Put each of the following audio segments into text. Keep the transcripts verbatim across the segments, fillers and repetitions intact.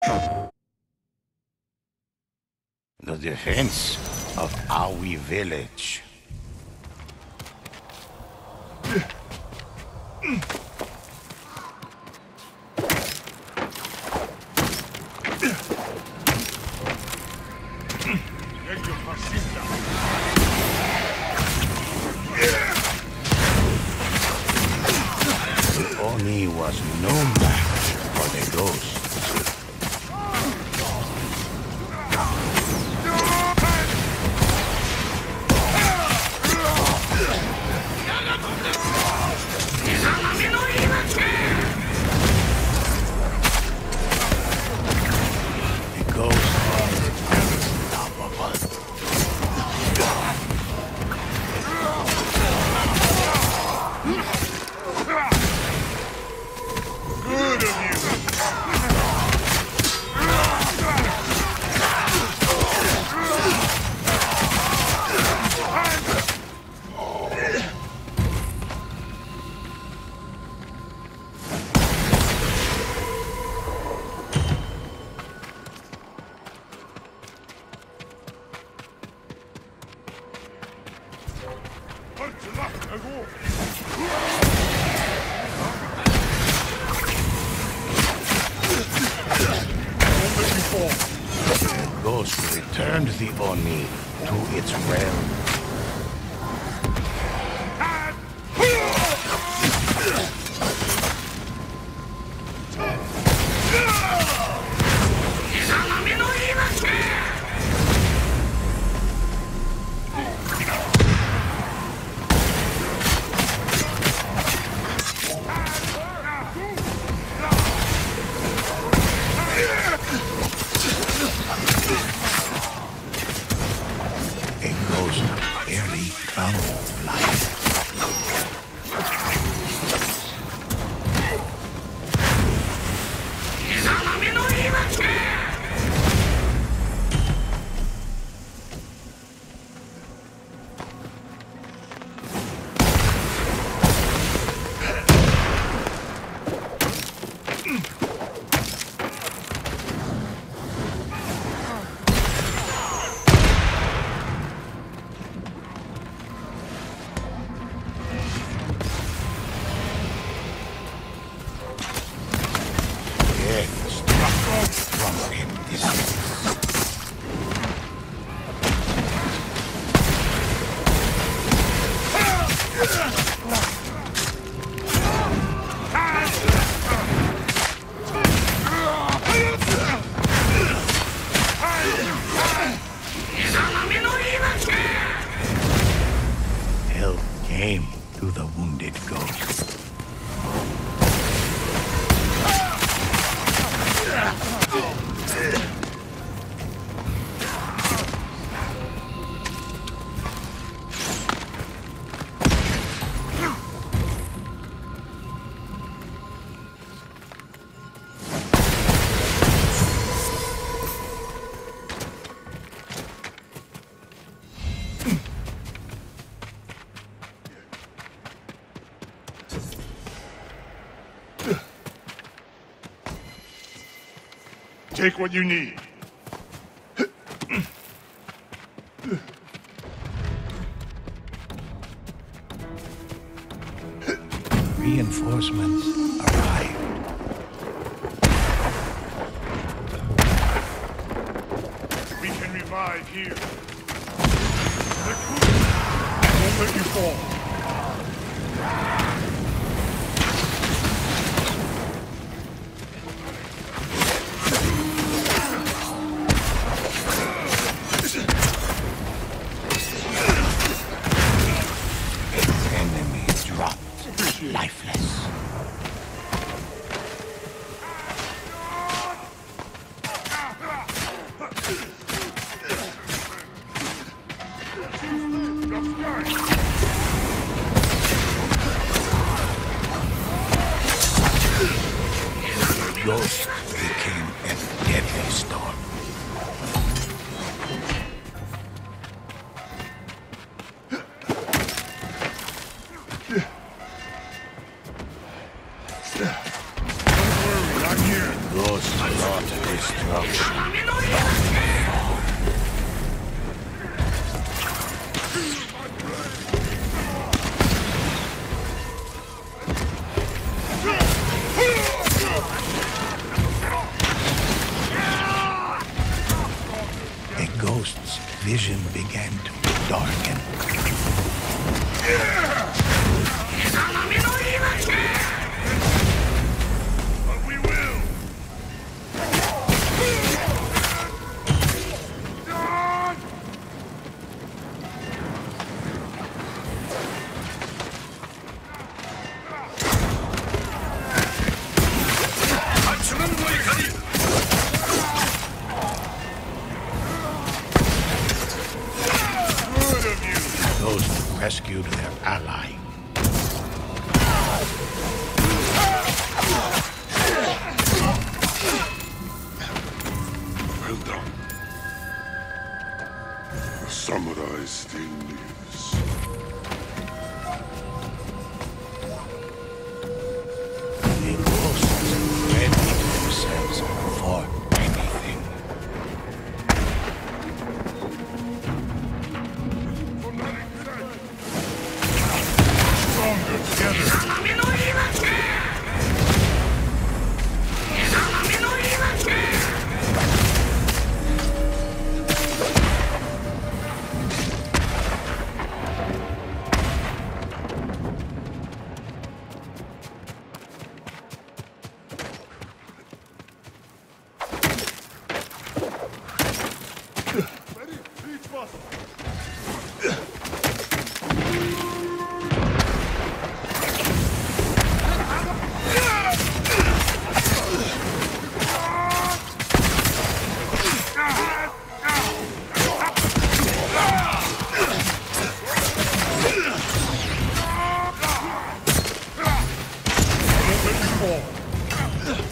The defense of Aoi Village. The Oni was no match for the ghosts. The ghost returned the Oni to its realm. Help came to the wounded ghost. Take what you need. Reinforcements arrived. We can revive here. I won't let you fall. Lifeless. The ghost became a deadly storm. Don't worry, I'm here. Ghost brought destruction. A ghost's vision began to darken. But we will! Good of you! Ghost rescued their ally. Well done. The samurai still lives. The ghosts readied themselves for anything. Stronger together. Ready? Each muscle. Don't let me fall.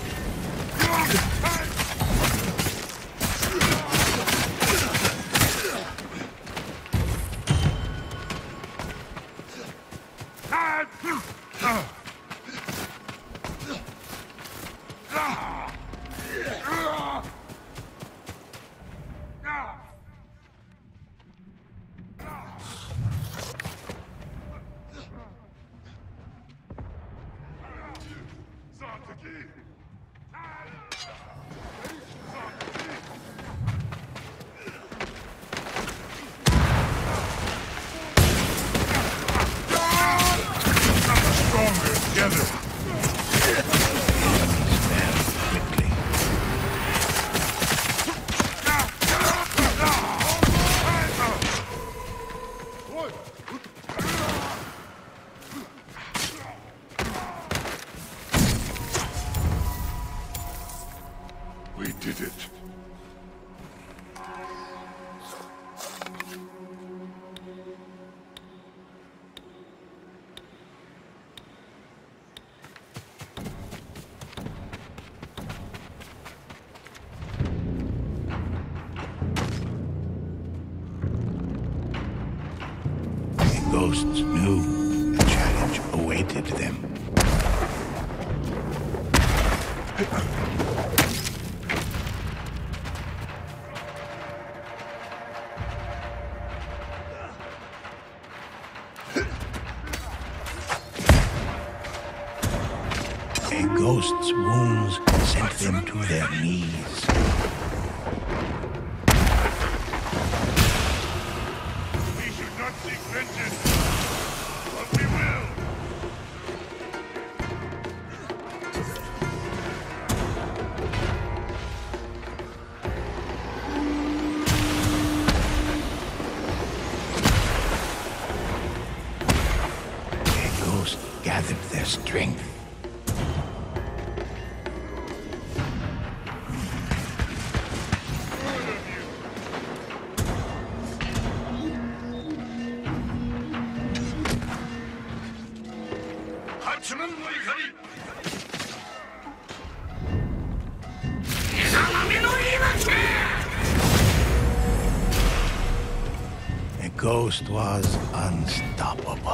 Stronger together. Quickly. We did it. The ghosts knew a challenge awaited them. A ghost's wounds sent them to their knees. We should not seek vengeance, but we will. A ghost gathered their strength. Good of you. The ghost was unstoppable.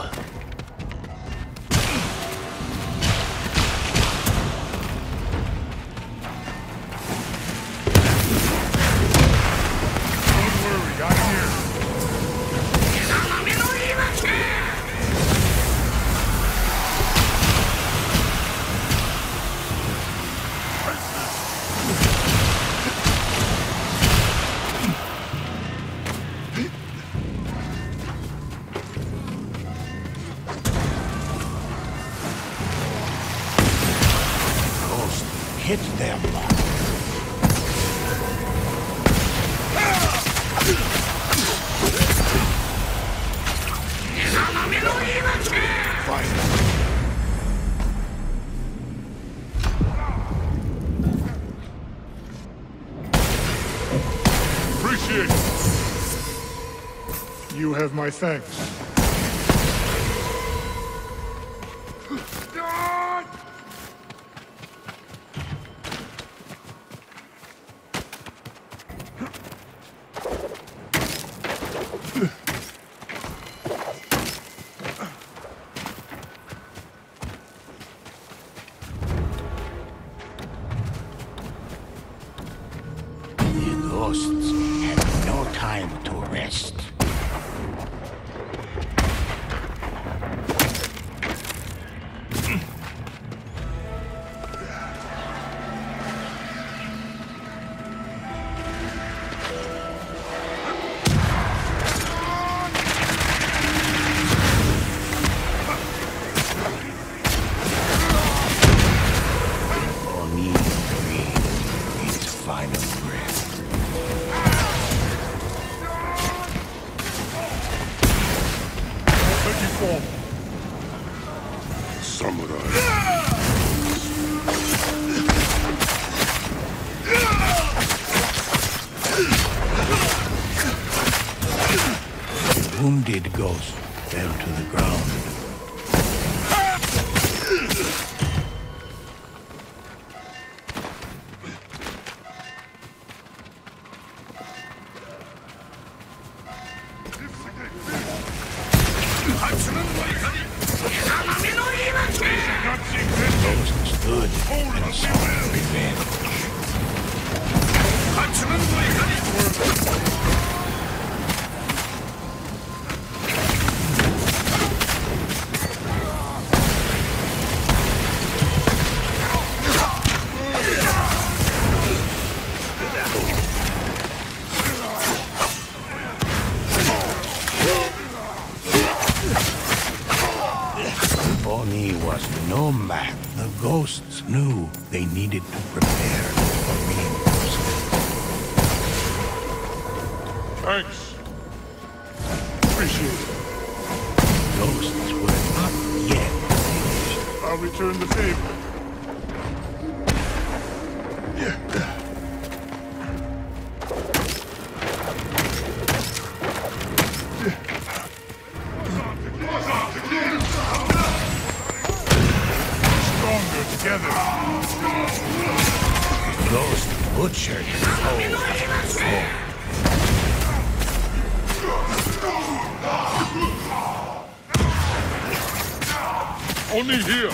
Appreciate it. You have my thanks. Ghosts had no time to rest. Oni breathed its final breath. Samurai. The wounded ghost fell to the ground. Ghost stood and saw revenge. Oni was no match. The ghosts knew they needed to prepare for reinforcement. Thanks. Appreciate it. Ghosts were not yet finished. I'll return the favor. Stronger together. Ghost butchered foe after foe. Only here.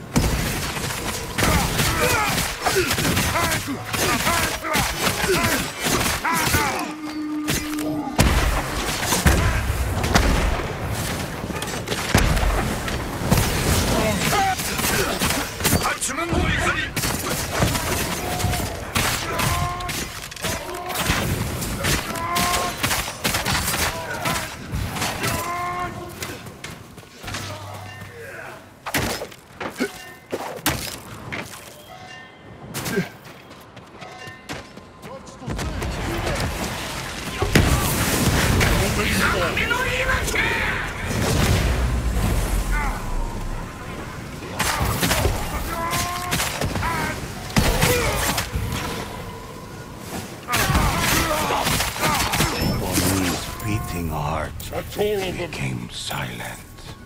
Oni's beating heart That's all of them. became silent.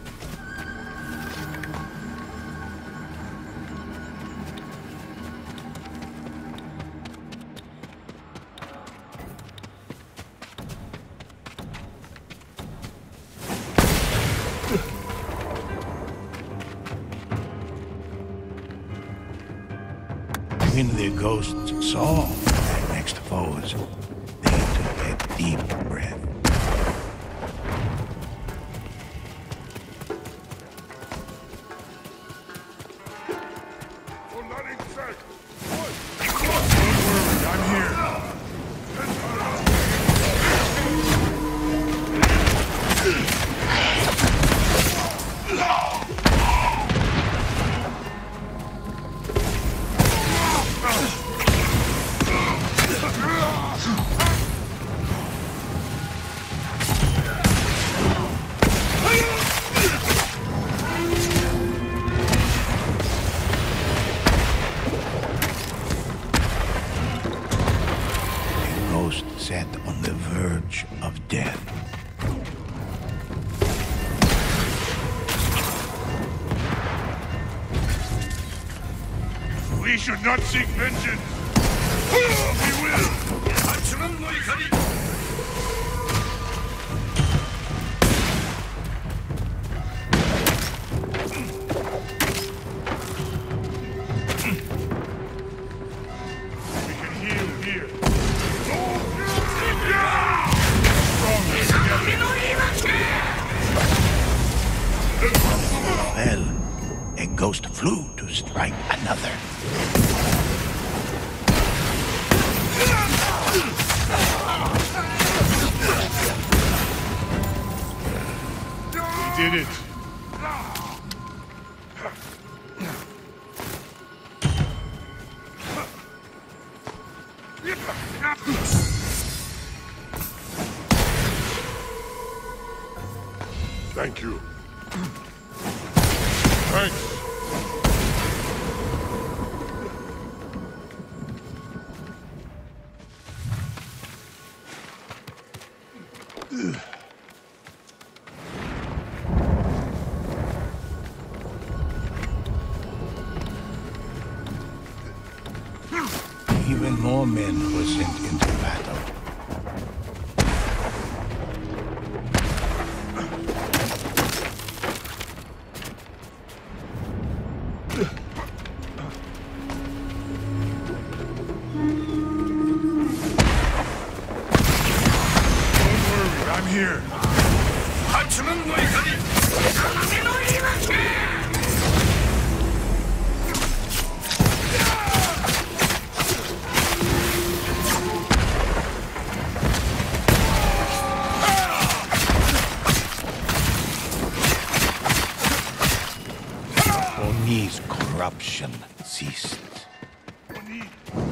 When the ghosts saw their next foes, they took a deep breath. For nothing sake. Don't worry, I'm here. set on the verge of death. We should not seek vengeance. We will. We can heal here. Stronger together. Well, a ghost flew to strike another. We did it. Thank you. Thanks. Even more men were sent into battle. Don't worry, I'm here. Oni's corruption ceased. Oni.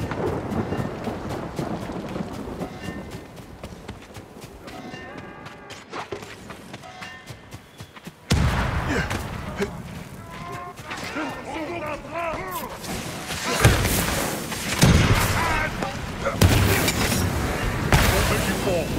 Don't make you fall.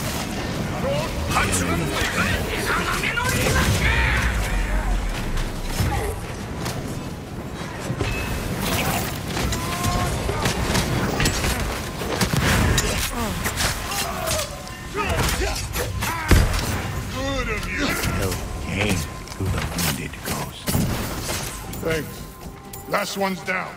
Good of you. Help came to the wounded ghost. Thanks. Last one's down.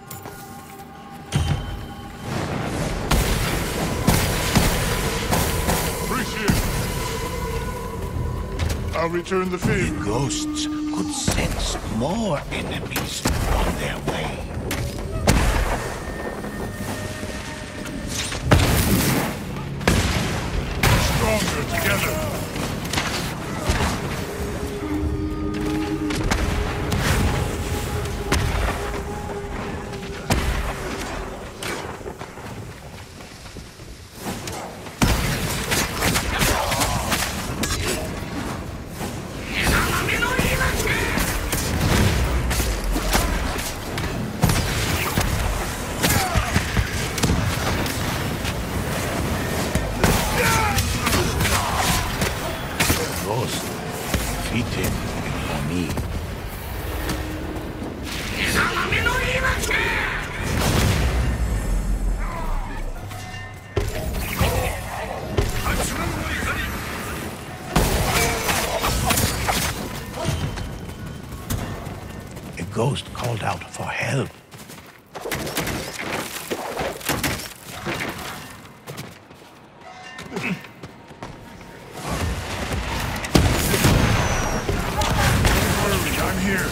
Appreciate it. I'll return the The favor. ghosts could sense more enemies on their way. Stronger together. Ghost defeated Oni. A ghost called out for help. I'm here.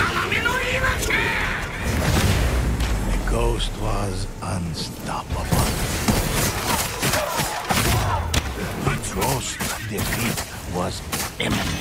The ghost was unstoppable. The ghost defeat was imminent.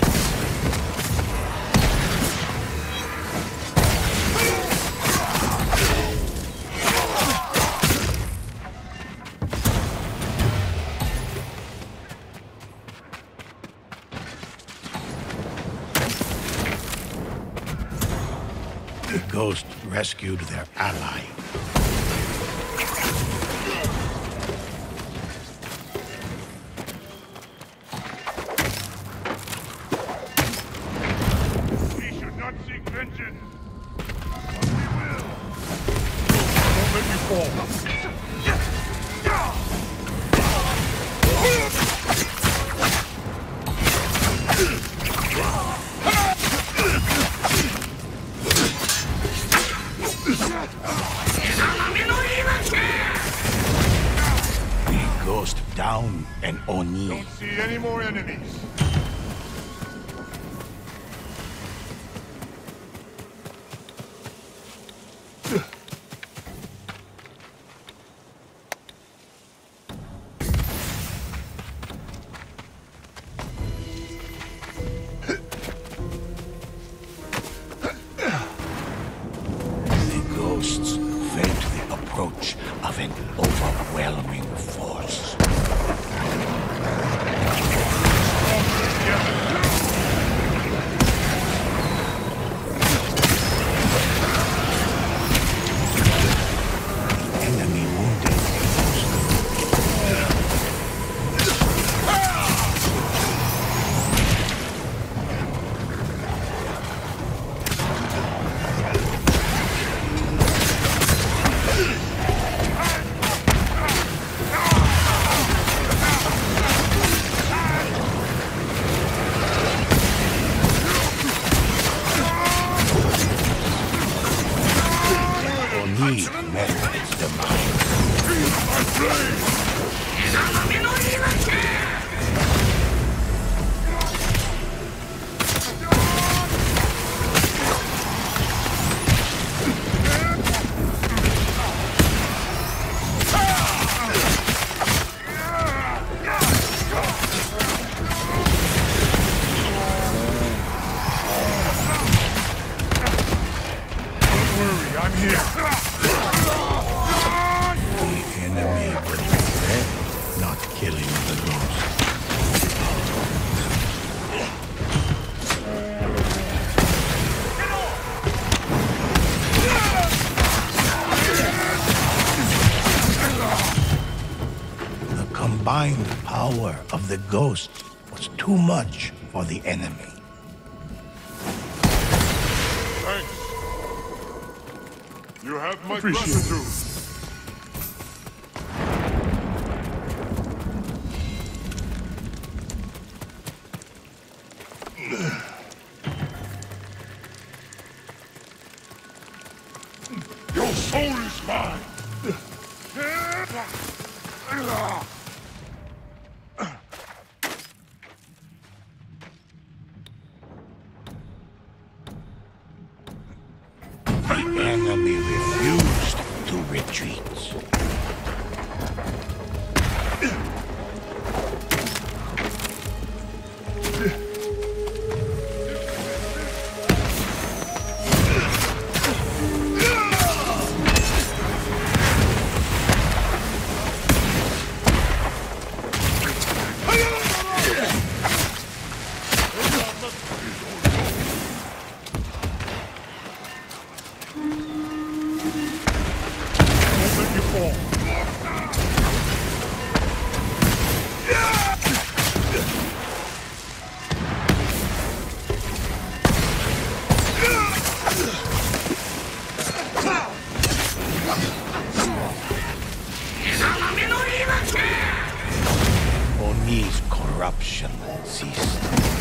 The ghost rescued their ally. down an Oni. Don't see any more enemies. The ghosts felt the approach of an overwhelming force. Enemy wounded. Oni met its demise. Don't worry, I'm here. The enemy will regret not killing the ghost. The combined power of the ghost was too much for the enemy. Thanks. You have my Appreciate it. gratitude. Your soul is mine. The enemy refused to retreat. Don't let you fall. Oni's corruption ceased.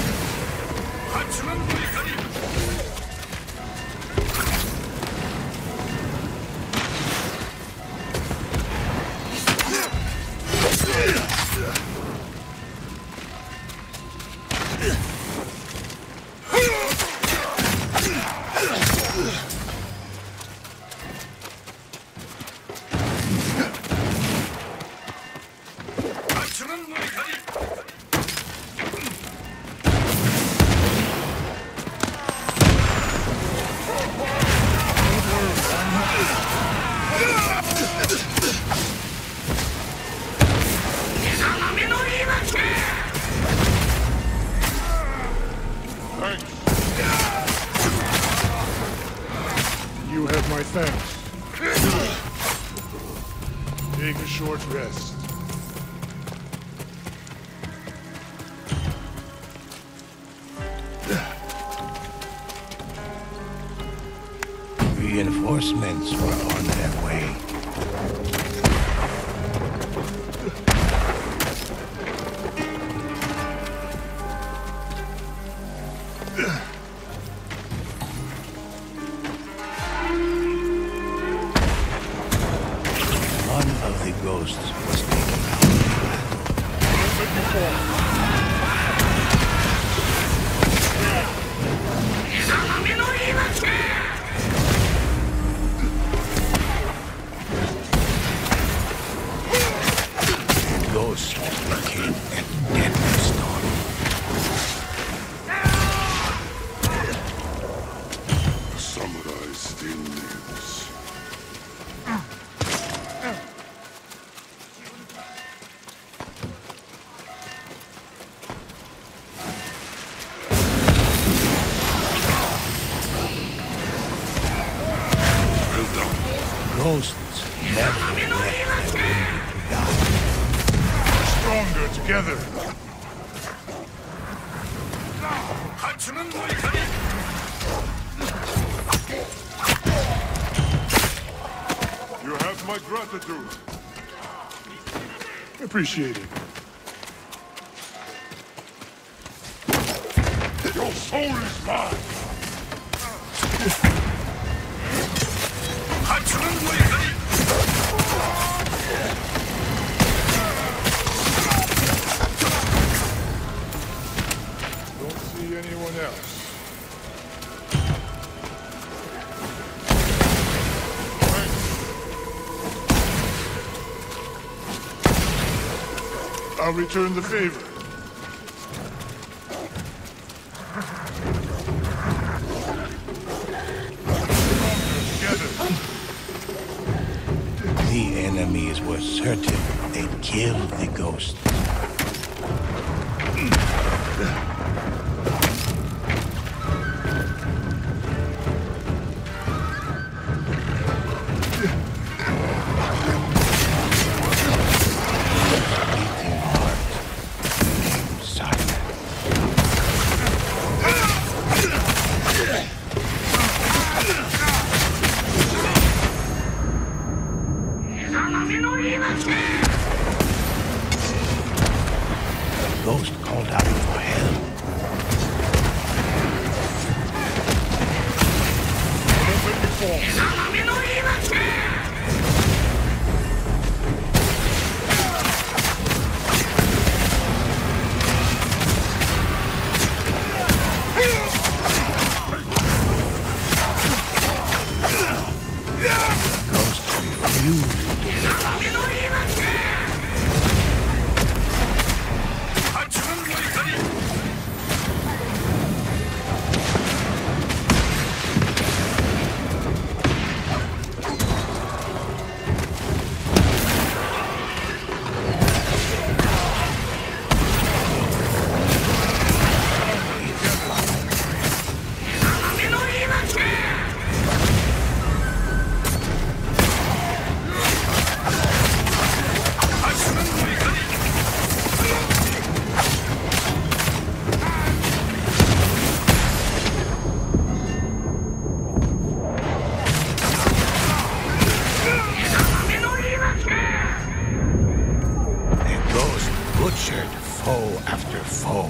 Thanks. You have my thanks. Take a short rest. Reinforcements were on their way. One of the ghosts was taken out. Ghost became a deadly storm. The samurai still lives. Well done. Ghosts never left their wounded to die. Stronger together. You have my gratitude. Appreciate it. Your soul is mine. Don't see anyone else. I'll return the favor. Together. The enemies were certain they'd kill the ghosts. Beating heart became silent. The ghost called out for help. Don't let me fall. The ghost refused. The ghost butchered foe after foe.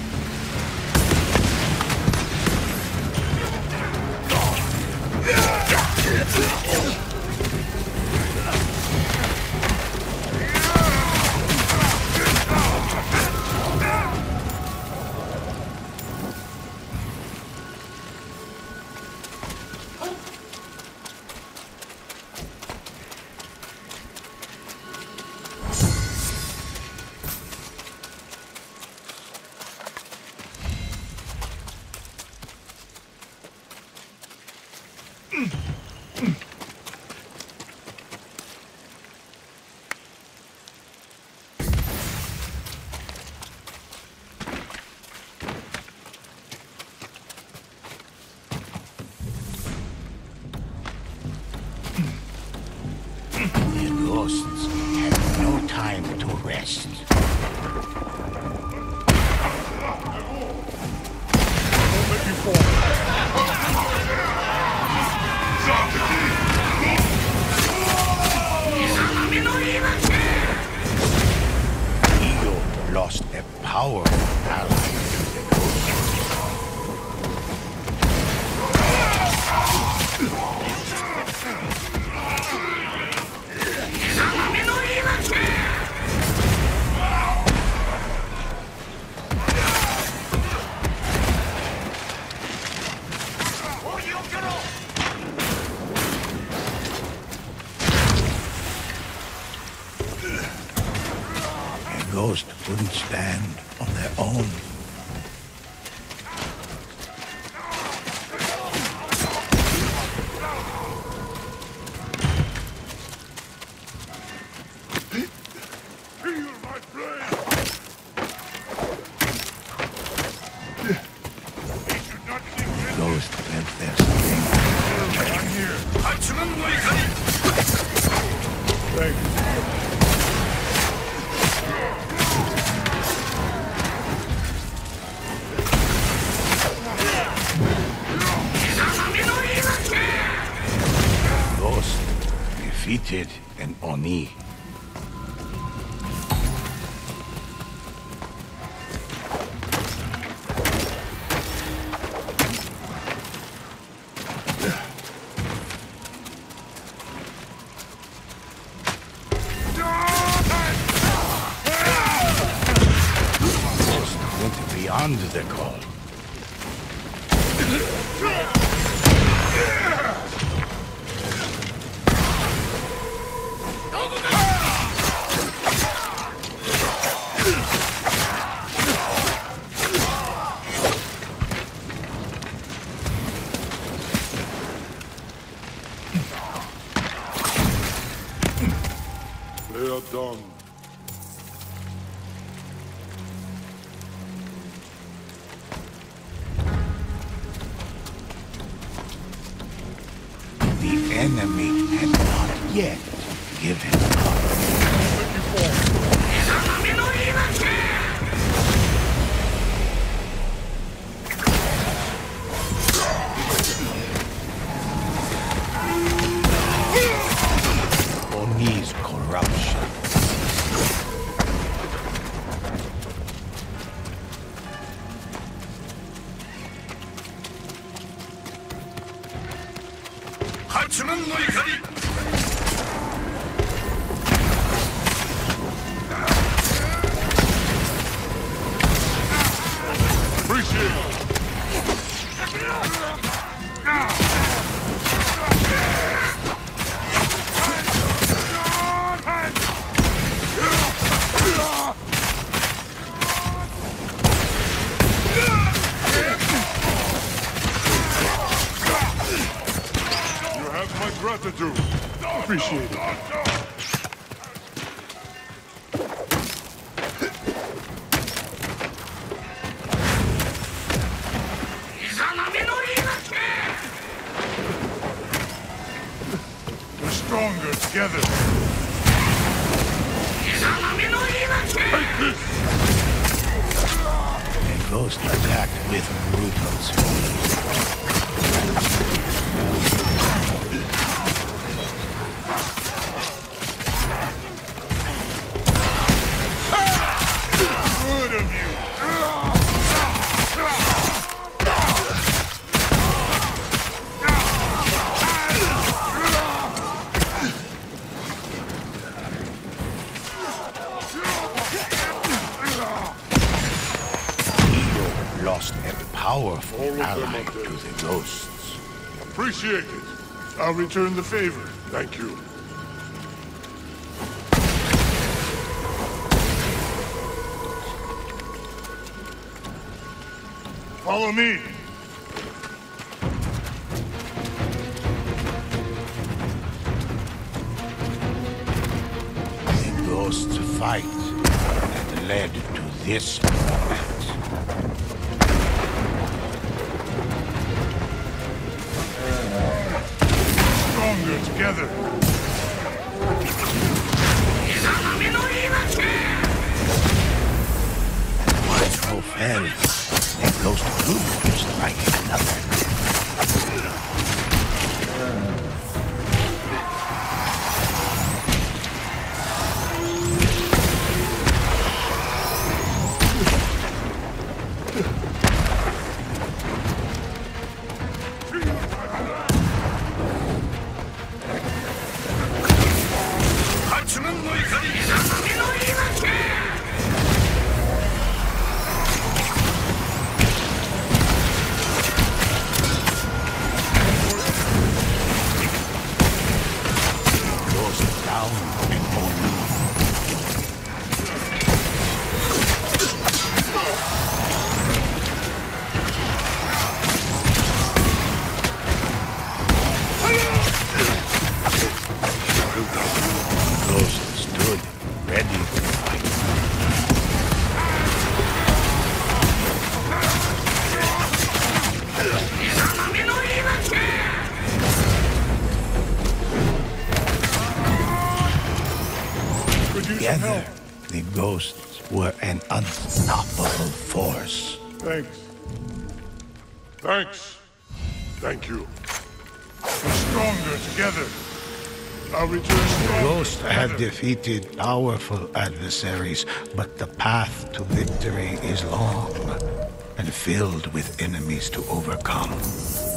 The ghosts had no time to rest. Don't let me fall. Ego lost a powerful ally to the ghosts. ghost couldn't stand on their own. Feel my blade! We should not think vengeance. Ghost felt their strength. I'm here. Thank you. Ghost defeated an Oni. Ghost went beyond the call. They are done. The enemy had not yet given up. Let you fall. Oni's corruption. Appreciate it. You have my gratitude. Appreciate it. We're stronger together. Take this! The ghost attacked with brutal speed. Good of you. Ego lost a powerful All of them ally are dead. to the ghosts. Appreciate it. I'll return the favor. Thank you. Follow me. The ghost's fight had led to this moment. Stronger together. One foe fell. The ghost grew to strike another. Ghost down and Oni. Together, the ghosts were an unstoppable force. Thanks. Thanks. Thank you. We're stronger together. I'll return stronger Ghosts have together. defeated powerful adversaries, but the path to victory is long and filled with enemies to overcome.